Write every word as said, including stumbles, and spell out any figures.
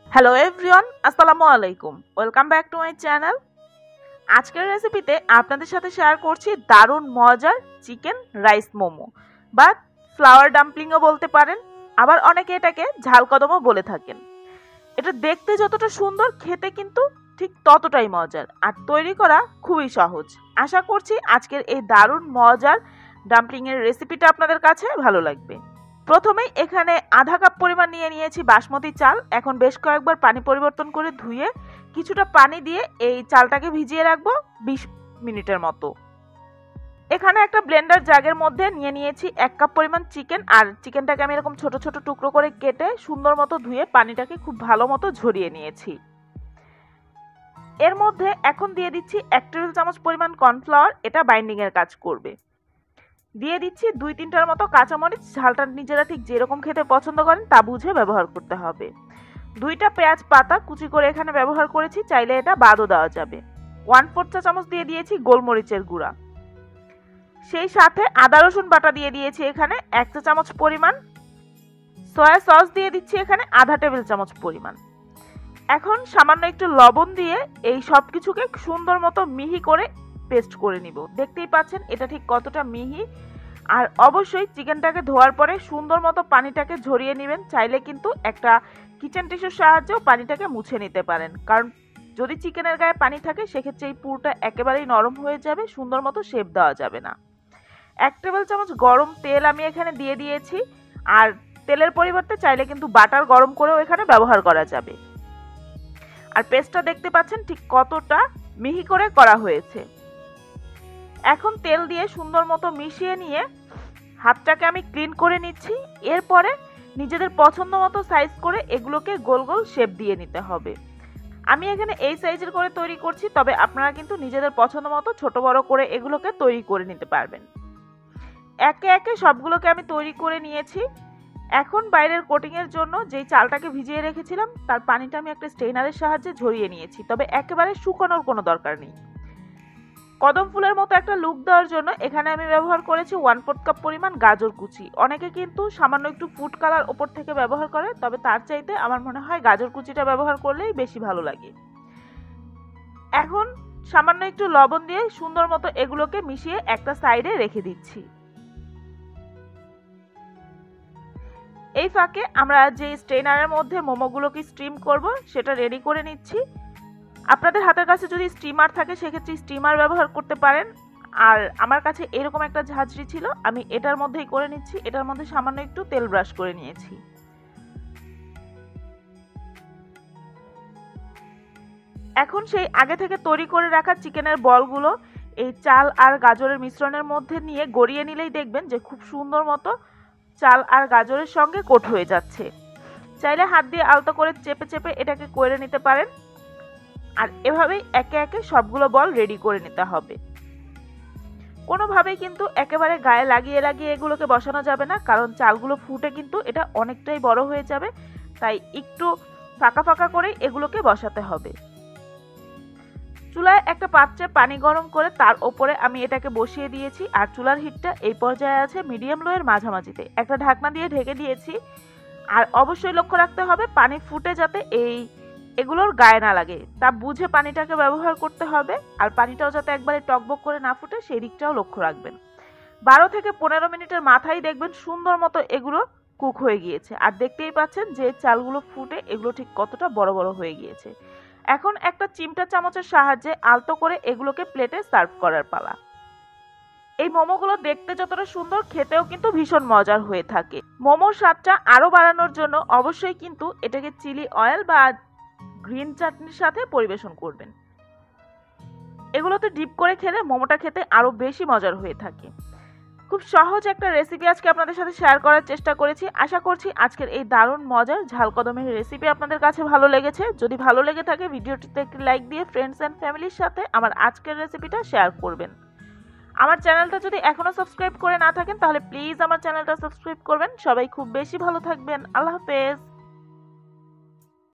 Hello everyone, আসসালামু আলাইকুম। Welcome back to my channel. আজকের রেসিপিতে আপনাদের সাথে শেয়ার করছি দারুণ মজার চিকেন রাইস মোমো বা ফ্লাওয়ার ডাম্পলিংও বলতে পারেন, আবার অনেকে এটাকে ঝাল কদমও বলে থাকেন। এটা দেখতে যতটা সুন্দর, খেতে কিন্তু ঠিক ততটাই মজার, আর তৈরি করা খুবই সহজ। আশা করছি আজকের এই দারুণ মজার ডাম্পলিংয়ের রেসিপিটা আপনাদের কাছে ভালো লাগবে। প্রথমেই এখানে আধা কাপ পরিমাণ নিয়ে নিয়েছি বাসমতি চাল। এখন বেশ কয়েকবার পানি পরিবর্তন করে ধুয়ে কিছুটা পানি দিয়ে এই চালটাকে ভিজিয়ে রাখবো বিশ মিনিটের মতো। এখানে একটা ব্লেন্ডার জাগের মধ্যে নিয়ে নিয়েছি এক কাপ পরিমাণ চিকেন, আর চিকেনটাকে আমি এরকম ছোট ছোট টুকরো করে কেটে সুন্দর মতো ধুয়ে পানিটাকে খুব ভালো মতো ঝরিয়ে নিয়েছি। এর মধ্যে এখন দিয়ে দিচ্ছি এক টেবিল চামচ পরিমাণ কর্নফ্লাওয়ার, এটা বাইন্ডিংয়ের কাজ করবে। দিয়ে দিচ্ছি দুই তিনটার মতো কাঁচামরিচ, ঝালটা নিজেরা ঠিক যেরকম খেতে পছন্দ করেন তা বুঝে ব্যবহার করতে হবে। দুইটা পেঁয়াজ পাতা কুচি করে এখানে ব্যবহার করেছি, চাইলে এটা বাদও দেওয়া যাবে। ওয়ান ফোর্থ চা চামচ দিয়ে দিয়েছি গোলমরিচের গুঁড়া, সেই সাথে আদা রসুন বাটা দিয়ে দিয়েছি এখানে এক চা চামচ পরিমাণ। সয়া সস দিয়ে দিচ্ছি এখানে আধা টেবিল চামচ পরিমাণ। এখন সামান্য একটু লবণ দিয়ে এই সব কিছুকে সুন্দর মতো মিহি করে পেস্ট করে নিব। দেখতেই পাচ্ছেন এটা ঠিক কতটা মিহি। আর অবশ্যই চিকেনটাকে ধোয়ার পরে সুন্দর মতো পানিটাকে ঝরিয়ে নেবেন। চাইলে কিন্তু একটা কিচেন টিস্যুর সাহায্যেও পানিটাকে মুছে নিতে পারেন, কারণ যদি চিকেনের গায়ে পানি থাকে সেক্ষেত্রে এই পুরোটা একেবারেই নরম হয়ে যাবে, সুন্দর মতো শেপ দেওয়া যাবে না। এক টেবিল চামচ গরম তেল আমি এখানে দিয়ে দিয়েছি, আর তেলের পরিবর্তে চাইলে কিন্তু বাটার গরম করেও এখানে ব্যবহার করা যাবে। আর পেস্টটা দেখতে পাচ্ছেন ঠিক কতটা মিহি করে করা হয়েছে। এখন তেল দিয়ে সুন্দর মতো মিশিয়ে নিয়ে হাতটাকে আমি ক্লিন করে নিচ্ছি। এরপরে নিজেদের পছন্দ মতো সাইজ করে এগুলোকে গোল গোল শেপ দিয়ে নিতে হবে। আমি এখানে এই সাইজের করে তৈরি করছি, তবে আপনারা কিন্তু নিজেদের পছন্দ মতো ছোট বড় করে এগুলোকে তৈরি করে নিতে পারবেন। একে একে সবগুলোকে আমি তৈরি করে নিয়েছি। এখন বাইরের কোটিংয়ের জন্য যেই চালটাকে ভিজিয়ে রেখেছিলাম তার পানিটা আমি একটা স্ট্রেনারের সাহায্যে ঝরিয়ে নিয়েছি, তবে একেবারে শুকানোর কোনো দরকার নেই। কদম ফুলের মতো একটা লুক দেওয়ার জন্য এখানে আমি ব্যবহার করেছি ওয়ান ফোর্থ কাপ পরিমাণ গাজর কুচি। অনেকে কিন্তু সামান্য একটু ফুড কালার ওপর থেকে ব্যবহার করে, তবে তার চাইতে আমার মনে হয় গাজর কুচিটা ব্যবহার করলেই বেশি ভালো লাগে। এখন সামান্য একটু লবণ দিয়ে সুন্দর মতো এগুলোকে মিশিয়ে একটা সাইডে রেখে দিচ্ছি। এই ফাঁকে আমরা যে স্ট্রেনারের মধ্যে মোমোগুলোকে স্টিম করব সেটা রেডি করে নিচ্ছি। আপনাদের হাতের কাছে যদি স্টিমার থাকে সেক্ষেত্রে স্টিমার ব্যবহার করতে পারেন, আর আমার কাছে এরকম একটা ঝাঁঝরি ছিল, আমি এটার মধ্যেই করে নিচ্ছি। এটার মধ্যে সামান্য একটু তেল ব্রাশ করে নিয়েছি। এখন সেই আগে থেকে তৈরি করে রাখা চিকেনের বলগুলো এই চাল আর গাজরের মিশ্রণের মধ্যে নিয়ে গড়িয়ে নিলেই দেখবেন যে খুব সুন্দর মতো চাল আর গাজরের সঙ্গে কোট হয়ে যাচ্ছে। চাইলে হাত দিয়ে আলতো করে চেপে চেপে এটাকে করে নিতে পারেন, আর এভাবেই একে একে সবগুলো বল রেডি করে নিতে হবে। কোনোভাবেই কিন্তু একেবারে গায়ে লাগিয়ে লাগিয়ে এগুলোকে বসানো যাবে না, কারণ চালগুলো ফুটে কিন্তু এটা অনেকটাই বড় হয়ে যাবে, তাই একটু ফাঁকা ফাঁকা করেই এগুলোকে বসাতে হবে। চুলায় একটা পাত্রে পানি গরম করে তার ওপরে আমি এটাকে বসিয়ে দিয়েছি, আর চুলার হিটটা এই পর্যায়ে আছে মিডিয়াম লো এর মাঝামাঝিতে। একটা ঢাকনা দিয়ে ঢেকে দিয়েছি, আর অবশ্যই লক্ষ্য রাখতে হবে পানি ফুটে যাতে এই এগুলোর গায়ে না লাগে, তা বুঝে পানিটাকে ব্যবহার করতে হবে। আর পানিটাও যাতে একবারে টকবক করে না ফুটে সেই দিকটাও লক্ষ্য রাখবেন। বারো থেকে পনেরো মিনিটের মাথায় দেখবেন সুন্দর মতো এগুলো কুক হয়ে গিয়েছে, আর দেখতেই পাচ্ছেন যে চালগুলো ফুটে এগুলো ঠিক কতটা বড় বড় হয়ে গিয়েছে। এখন একটা চিমটা চামচের সাহায্যে আলতো করে এগুলোকে প্লেটে সার্ভ করার পালা। এই মোমোগুলো দেখতে যতটা সুন্দর, খেতেও কিন্তু ভীষণ মজার হয়ে থাকে। মোমোর স্বাদটা আরো বাড়ানোর জন্য অবশ্যই কিন্তু এটাকে চিলি অয়েল বা গ্রিন চাটনির সাথে পরিবেশন করবেন। এগুলোতে ডিপ করে খেলে মোমোটা খেতে আরো বেশি মজার হয়ে থাকে। খুব সহজ একটা রেসিপি আজকে আপনাদের সাথে শেয়ার করার চেষ্টা করেছি। আশা করছি আজকের এই দারুণ মজার ঝাল কদমের রেসিপি আপনাদের কাছে ভালো লেগেছে। যদি ভালো লেগে থাকে ভিডিওটিতে একটি লাইক দিয়ে ফ্রেন্ডস অ্যান্ড ফ্যামিলির সাথে আমার আজকের রেসিপিটা শেয়ার করবেন। আমার চ্যানেলটা যদি এখনো সাবস্ক্রাইব করে না থাকেন তাহলে প্লিজ আমার চ্যানেলটা সাবস্ক্রাইব করবেন। সবাই খুব বেশি ভালো থাকবেন। আল্লাহ হাফেজ।